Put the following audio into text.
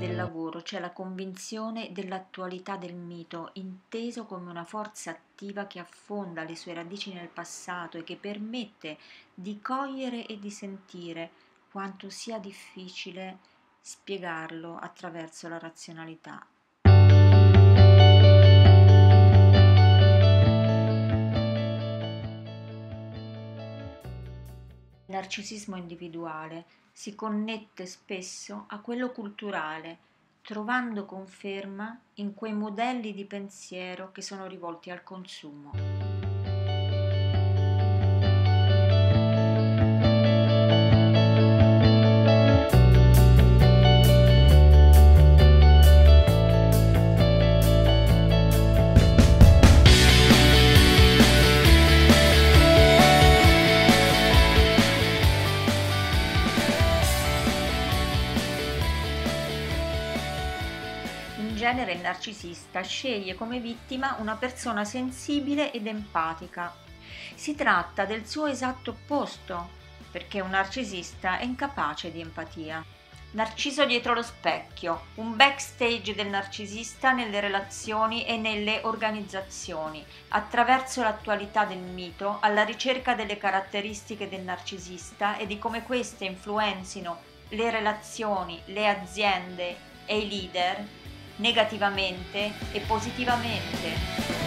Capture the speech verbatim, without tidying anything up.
del lavoro c'è la convinzione dell'attualità del mito, inteso come una forza attiva che affonda le sue radici nel passato e che permette di cogliere e di sentire quanto sia difficile spiegarlo attraverso la razionalità. Il narcisismo individuale si connette spesso a quello culturale, trovando conferma in quei modelli di pensiero che sono rivolti al consumo. In genere il narcisista sceglie come vittima una persona sensibile ed empatica. Si tratta del suo esatto opposto, perché un narcisista è incapace di empatia. Narciso dietro lo specchio, un backstage del narcisista nelle relazioni e nelle organizzazioni, attraverso l'attualità del mito, alla ricerca delle caratteristiche del narcisista e di come queste influenzino le relazioni, le aziende e i leader negativamente e positivamente.